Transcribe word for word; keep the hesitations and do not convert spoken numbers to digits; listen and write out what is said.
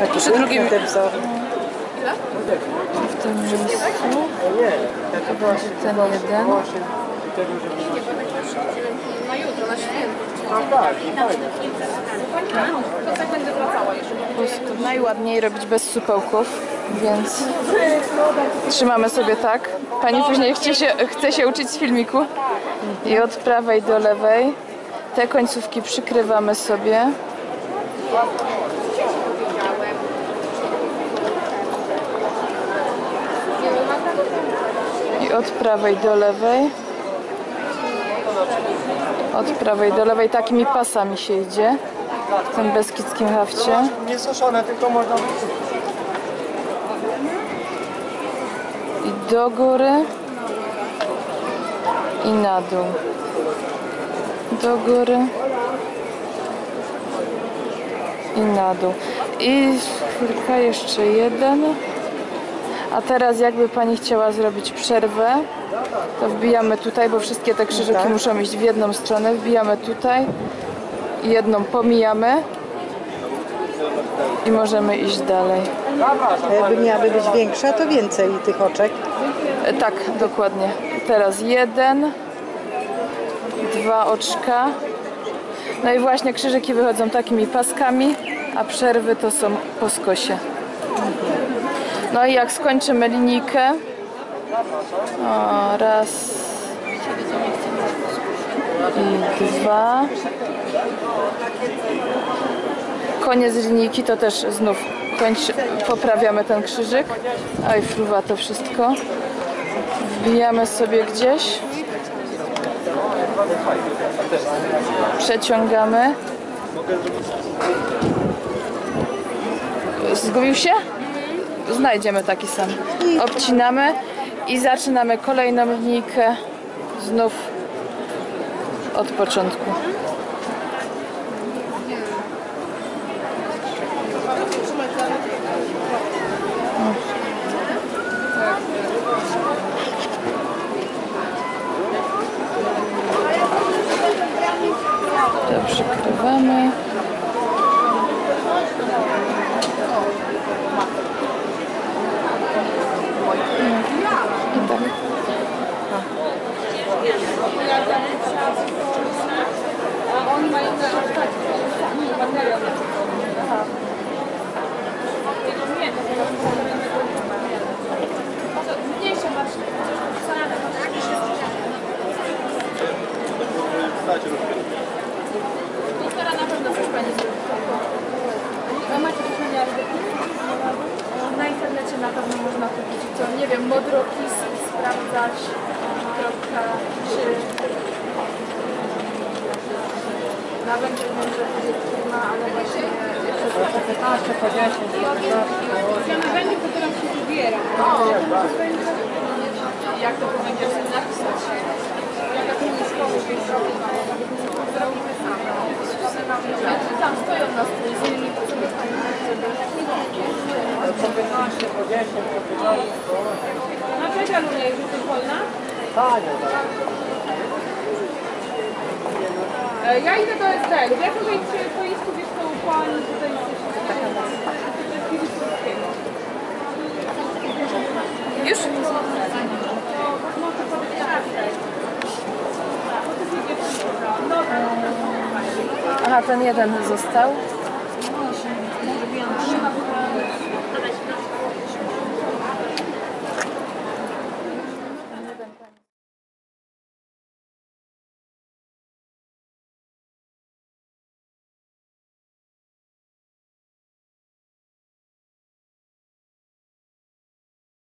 Przy drugim... Te wzory. Ile? W tym miejscu to będzie ten jeden. Na jutro, na święto. A tak, fajnie. To tak będę wracała jeszcze. Najładniej robić bez supełków, więc trzymamy sobie tak. Pani później chce się, chce się uczyć z filmiku. I od prawej do lewej te końcówki przykrywamy sobie. I od prawej do lewej. Od prawej do lewej takimi pasami się idzie. W tym beskidzkim hafcie. Nie suszone, tylko można... I do góry. I na dół. Do góry. I na dół. I chwilka, jeszcze jeden. A teraz jakby pani chciała zrobić przerwę, to wbijamy tutaj, bo wszystkie te krzyżyki tak. muszą iść w jedną stronę. Wbijamy tutaj. Jedną pomijamy. I możemy iść dalej. A jakby miałaby być większa, to więcej tych oczek. E, tak, dokładnie. Teraz jeden. Dwa oczka. No i właśnie krzyżyki wychodzą takimi paskami, a przerwy to są po skosie. No i jak skończymy linijkę, o, raz i dwa, koniec linijki, to też znów kończy, poprawiamy ten krzyżyk. Oj, fruwa to wszystko. Wbijamy sobie gdzieś. Przeciągamy. Zgubił się? Znajdziemy taki sam. Obcinamy i zaczynamy kolejną linijkę znów od początku. To przykrywamy. I tak. Na internecie na pewno można kupić co, nie wiem, modropis i sprawdzać kropka, czy nawet nie wiem, że firma, ale właśnie piętnaście po dziesięć. zamiast potem się wybiera. O, jak to będzie napisać? Jaka to jest szkoła, jest zrobimy same. Tam stoją na stół z innymi potrzebami. Po piętnaście po dziesięć, po piętnaście. Na czego nie jest to wolna? Tanie, tak. Ja idę do S D L. Jak tutaj to jest tu, wiesz, to pani tutaj jesteś taka Już? Aha, ten jeden został.